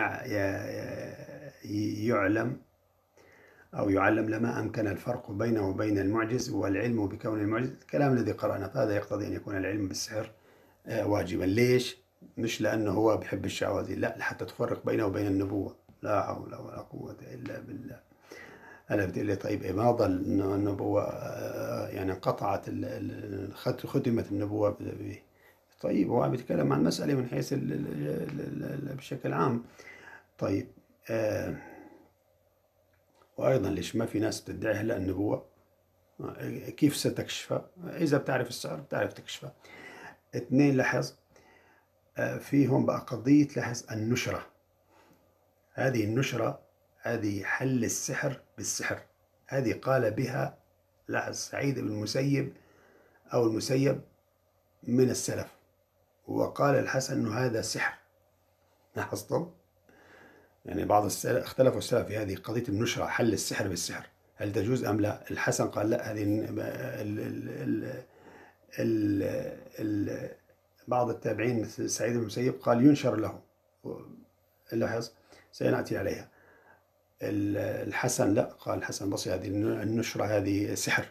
يعلم أو يعلم لما أمكن الفرق بينه وبين المعجز، والعلم بكون المعجز الكلام الذي قرأنا، فهذا يقتضي أن يكون العلم بالسحر واجبا. ليش؟ مش لأنه هو بيحب الشعوذة، لا، لحتى تفرق بينه وبين النبوة. لا حول ولا قوة إلا بالله. أنا بدي لي طيب إيه ما ضل النبوة يعني انقطعت ختمت النبوة به. طيب هو عم يتكلم عن مسألة من حيث بشكل عام. طيب آه وأيضا ليش ما في ناس بتدعي هلا النبوة؟ كيف ستكشفها؟ إذا بتعرف السحر بتعرف تكشفها. اثنين، لاحظ آه فيهم بقى قضية، لاحظ النشرة. هذه النشرة هذه حل السحر بالسحر، هذه قال بها لاحظ سعيد بن المسيب أو المسيب من السلف، وقال الحسن أنه هذا سحر. لاحظتم؟ يعني بعض السلف اختلفوا السلف في هذه قضية النشرة، حل السحر بالسحر، هل تجوز أم لا؟ الحسن قال لا، هذه ال ال ال ال بعض التابعين مثل سعيد بن المسيب قال ينشر له. لاحظ سينأتي عليها. الحسن لا، قال الحسن البصري هذه النشرة هذه سحر.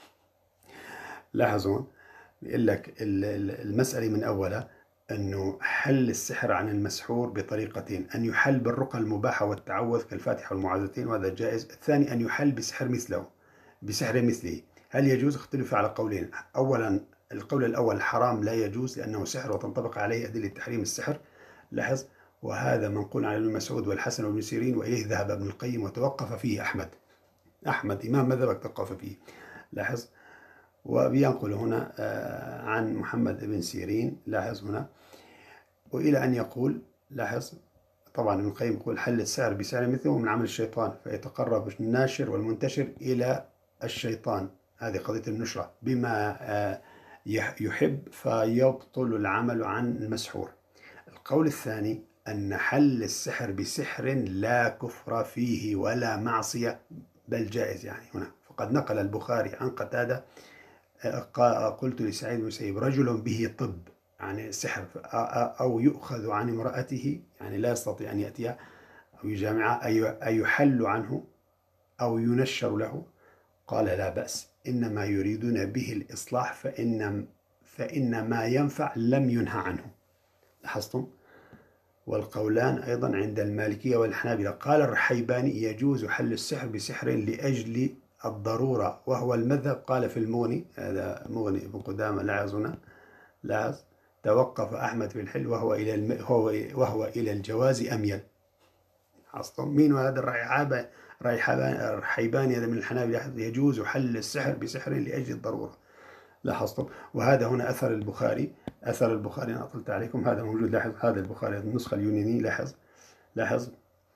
لاحظون يقول لك المسألة من أولها أنه حل السحر عن المسحور بطريقتين: أن يحل بالرقى المباحة والتعوذ كالفاتحة والمعاذتين وهذا جائز. الثاني أن يحل بسحر مثله بسحر مثله. هل يجوز؟ اختلف على قولين. أولا القول الأول حرام لا يجوز لأنه سحر وتنطبق عليه أدلة تحريم السحر. لاحظ وهذا منقول عن ابن مسعود والحسن وابن سيرين، وإليه ذهب ابن القيم وتوقف فيه أحمد. أحمد إمام مذهبك توقف فيه. لاحظ. وبينقل هنا عن محمد بن سيرين، لاحظ هنا، وإلى أن يقول، لاحظ طبعا ابن القيم يقول حل السحر بسحر مثله من عمل الشيطان، فيتقرب الناشر والمنتشر إلى الشيطان، هذه قضية النشرة، بما يحب فيبطل العمل عن المسحور. القول الثاني أن حل السحر بسحر لا كفر فيه ولا معصية بل جائز. يعني هنا فقد نقل البخاري عن قتادة قلت لسعيد بن المسيب رجل به طب، يعني سحر، أو يؤخذ عن امرأته، يعني لا يستطيع أن يأتيها أو يجامعها، أي يحل عنه أو ينشر له، قال لا بأس، إنما يريدون به الإصلاح، فإن, فإن ما ينفع لم ينهى عنه. لاحظتم؟ والقولان أيضا عند المالكية والحنابلة. قال الرحيباني يجوز حل السحر بسحر لأجل الضرورة، وهو المذهب. قال في المغني، هذا مغني ابن قدامة، لاحظ هنا، لاحظ، توقف أحمد في الحل وهو إلى الم... هو وهو إلى الجواز أميل. أصلا مين هذا الرحيباني؟ الرحيباني هذا من الحنابلة، يجوز حل السحر بسحر لأجل الضرورة. لاحظتم؟ وهذا هنا أثر البخاري، أثر البخاري أنا أطلت عليكم، هذا موجود، لاحظ هذا البخاري النسخة اليونانية، لاحظ لاحظ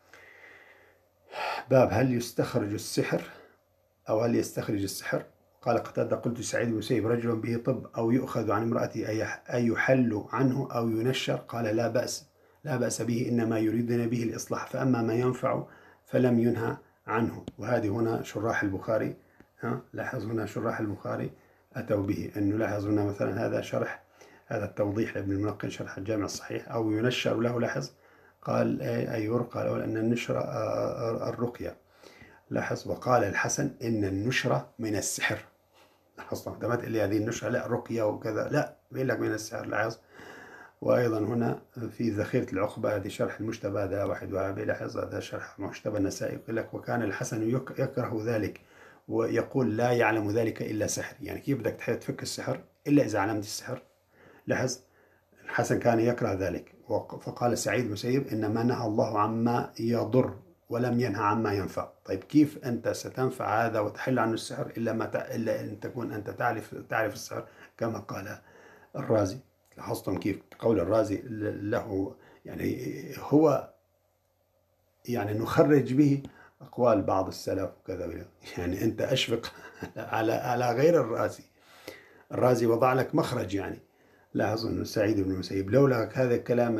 باب هل يستخرج السحر أو هل يستخرج السحر. قال قتادة قلت سعيد بن المسيب رجل به طب أو يؤخذ عن امرأته أي يحل عنه أو ينشر، قال لا بأس، لا بأس به، إنما يريدون به الإصلاح، فأما ما ينفع فلم ينهى عنه. وهذه هنا شراح البخاري، ها لاحظ هنا شراح البخاري أتوا به، أنه لاحظ هنا مثلا هذا شرح، هذا التوضيح لابن الملقن شرح الجامع الصحيح، أو ينشر له، لاحظ قال أي يرقى له، أن النشر الرقية، لاحظ. وقال الحسن إن النشرة من السحر، لاحظ ما تقول لي هذه النشرة لا رقية وكذا، لا بيقول لك من السحر، لاحظ. وأيضا هنا في ذخيرة العقبة، هذه شرح المشتبه، هذا واحد وهابي، لاحظ هذا شرح مشتبه النسائي، يقول لك وكان الحسن يكره ذلك ويقول لا يعلم ذلك إلا سحر. يعني كيف بدك تفك السحر إلا إذا علمت السحر؟ لاحظ الحسن كان يكره ذلك. فقال سعيد المسيب إنما نهى الله عما يضر ولم ينهى عما ينفع. طيب كيف أنت ستنفع هذا وتحل عنه السحر إلا ما ت... إلا أن تكون أنت تعرف تعرف السحر كما قال الرازي. لاحظتم كيف قول الرازي له، يعني هو يعني نخرج به أقوال بعض السلف وكذا، يعني أنت أشفق على على غير الرازي. الرازي وضع لك مخرج، يعني لاحظ أنه سعيد بن المسيب لولا هذا الكلام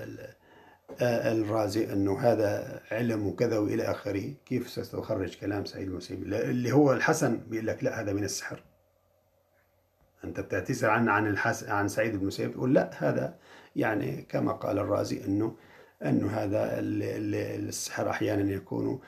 الرازي أنه هذا علم وكذا وإلى آخره، كيف ستخرج كلام سعيد بن المسيب اللي هو الحسن بيقول لك لا هذا من السحر؟ أنت بتعتذر عن عن الحسن عن سعيد بن المسيب تقول لا هذا يعني كما قال الرازي أنه أنه هذا السحر أحيانا يكون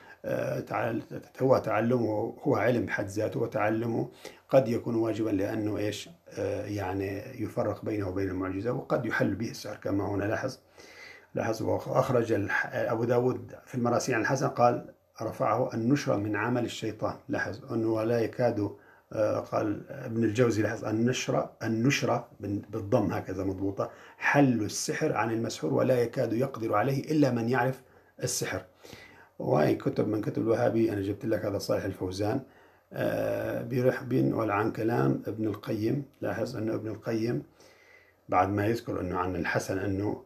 هو تعلمه، هو علم بحد ذاته، وتعلمه قد يكون واجبا لأنه إيش يعني يفرق بينه وبين المعجزة، وقد يحل به السحر كما هنا لاحظ. لاحظ وأخرج أبو داود في المراسيل عن الحسن قال رفعه النشرة من عمل الشيطان. لاحظ أنه لا يكاد، قال ابن الجوزي لاحظ النشرة النشرة بالضم هكذا مضبوطة حل السحر عن المسحور ولا يكاد يقدر عليه إلا من يعرف السحر. وهي كتب من كتب الوهابي، أنا جبت لك هذا صالح الفوزان بيرح بين عن كلام ابن القيم. لاحظ أنه ابن القيم بعد ما يذكر أنه عن الحسن أنه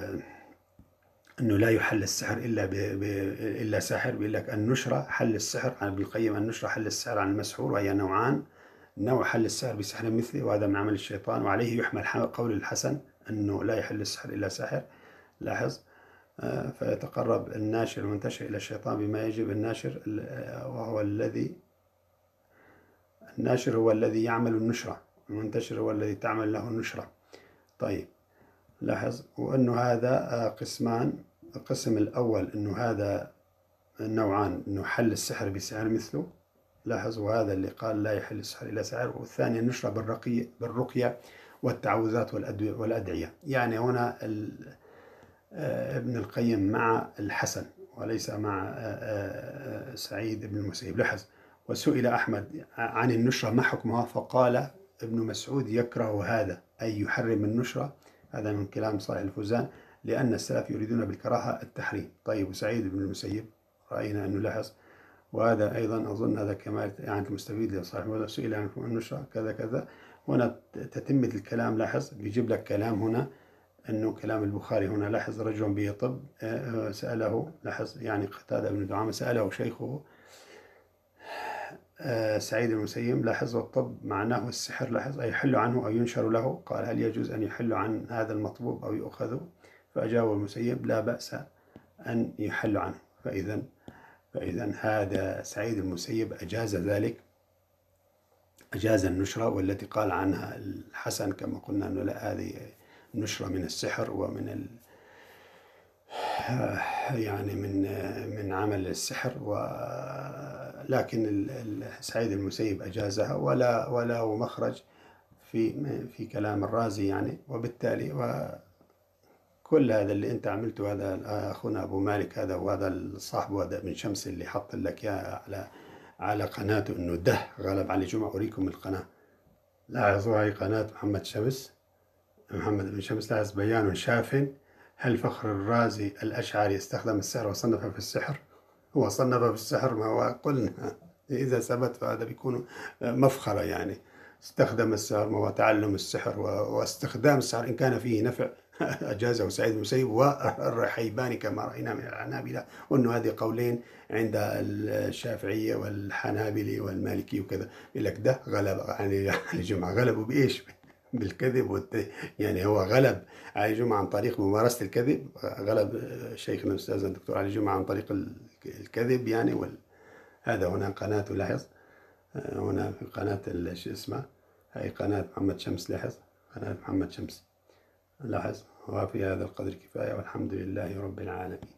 أنه لا يحل السحر إلا ب... ب... إلا ساحر، بيقول لك النشرة حل السحر عن ابن القيم، النشرة حل السحر عن المسحور، وهي نوعان، نوع حل السحر بسحر مثله وهذا من عمل الشيطان، وعليه يحمل قول الحسن أنه لا يحل السحر إلا ساحر. لاحظ فيتقرب الناشر المنتشر إلى الشيطان بما يجب الناشر، وهو الذي الناشر هو الذي يعمل النشرة، المنتشر هو الذي تعمل له النشرة. طيب لاحظ وأنه هذا قسمان، القسم الأول أنه هذا نوعان، أنه حل السحر بسحر مثله، لاحظ، وهذا اللي قال لا يحل السحر إلا سحر، والثاني النشرة بالرقية بالرقية والتعوذات والأدعية. يعني هنا ابن القيم مع الحسن وليس مع سعيد بن المسيب. لاحظ وسئل أحمد عن النشرة ما حكمها فقال ابن مسعود يكره هذا أي يحرم النشرة، هذا من كلام صالح الفوزان، لأن السلف يريدون بالكراهة التحريم. طيب وسعيد بن المسيب رأينا أنه لاحظ وهذا أيضا أظن هذا كمال يعني المستفيد لصاحب هذا سئل عن النشرة كذا كذا. هنا تتمة الكلام، لاحظ بيجيب لك كلام هنا أنه كلام البخاري هنا. لاحظ رجل به طب سأله، لاحظ يعني قتادة بن دعامة سأله شيخه سعيد المسيب، لاحظ الطب معناه السحر، لاحظ أي يحل عنه أو ينشر له. قال هل يجوز أن يحل عن هذا المطبوب أو يؤخذ؟ فأجاب المسيب لا بأس أن يحل عنه. فإذا فإذا هذا سعيد المسيب أجاز ذلك، أجاز النشرة، والتي قال عنها الحسن كما قلنا أنه لا، هذه النشرة من السحر ومن ال يعني من من عمل السحر، ولكن سعيد المسيب أجازها ولا ولا مخرج في في كلام الرازي يعني. وبالتالي وكل هذا اللي أنت عملته، هذا أخونا أبو مالك هذا وهذا الصاحب هذا ابن شمس اللي حط لك إياه على على قناته إنه ده غلب علي جمعة. أريكم القناة، لاحظوا هاي قناة محمد شمس، محمد بن شمس. لاحظ بيان شاف هل فخر الرازي الأشعري استخدم السحر وصنف في السحر؟ هو صنف في السحر، ما هو قلنا إذا ثبت فهذا بيكون مفخرة يعني. استخدم السحر، ما هو تعلم السحر واستخدام السحر إن كان فيه نفع أجازه سعيد المسيب والرحيباني كما رأينا من الحنابلة، وأنه هذه قولين عند الشافعية والحنابلة والمالكي وكذا. يقول لك ده غلب علي جمعة. غلبوا بإيش؟ بالكذب والت... يعني هو غلب علي جمعة عن طريق ممارسة الكذب. غلب شيخنا الأستاذ الدكتور علي جمعة عن طريق الكذب يعني. وال... هذا هنا قناة، لاحظ هنا في قناة شو اسمها هاي قناة محمد شمس، لاحظ قناة محمد شمس، لاحظ. وفي هذا القدر كفاية، والحمد لله رب العالمين.